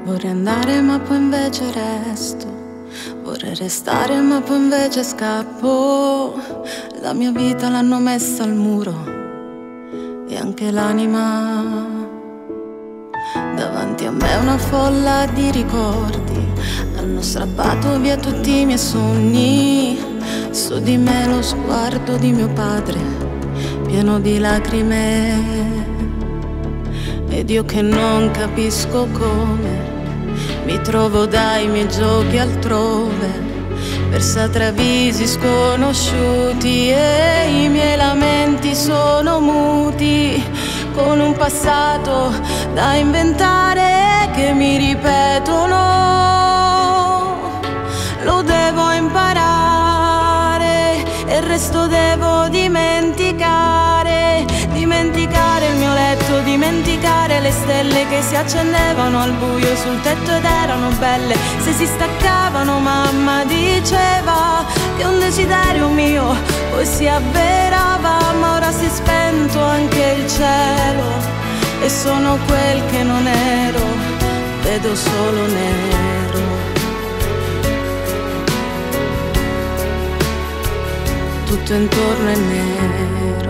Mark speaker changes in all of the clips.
Speaker 1: Vorrei andare ma poi invece resto, vorrei restare ma poi invece scappo. La mia vita l'hanno messa al muro e anche l'anima. Davanti a me una folla di ricordi, hanno strappato via tutti i miei sogni. Su di me lo sguardo di mio padre, pieno di lacrime. Ed io che non capisco come mi trovo dai miei giochi altrove, persa tra visi sconosciuti e i miei lamenti sono muti, con un passato da inventare che mi ripetono. Lo devo imparare e il resto devo dimenticare. Dimenticare il mio letto, dimenticare le stelle che si accendevano al buio sul tetto ed erano belle. Se si staccavano mamma diceva che un desiderio mio poi si avverava, ma ora si è spento anche il cielo e sono quel che non ero, vedo solo nero. Tutto intorno è nero.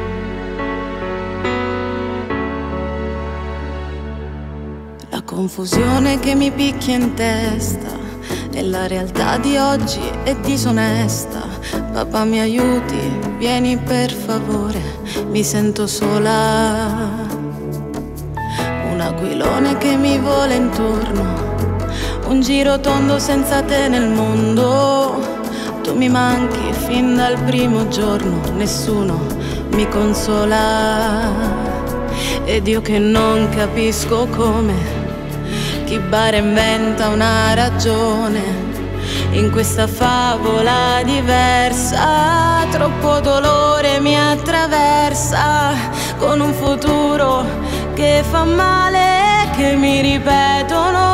Speaker 1: La confusione che mi picchia in testa e la realtà di oggi è disonesta. Papà mi aiuti, vieni per favore, mi sento sola. Un aquilone che mi vola intorno, un giro tondo senza te nel mondo. Tu mi manchi fin dal primo giorno, nessuno mi consola. Ed io che non capisco come chi bara inventa una ragione in questa favola diversa. Troppo dolore mi attraversa, con un futuro che fa male, che mi ripetono.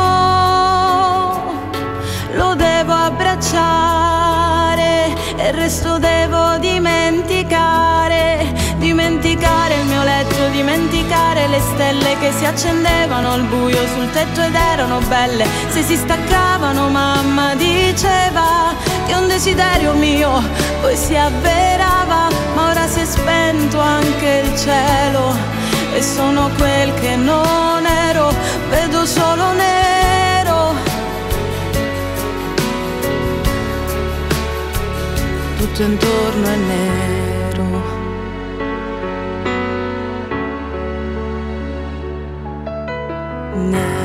Speaker 1: Lo devo abbracciare e il resto devo dimenticare. Dimenticare il mio letto, dimenticare le stelle che si accendevano al buio sul tetto ed erano belle. Se si staccavano mamma diceva che un desiderio mio poi si avverava, ma ora si è spento anche il cielo e sono quel che non ero, vedo solo nero. Tutto intorno è nero. Nero.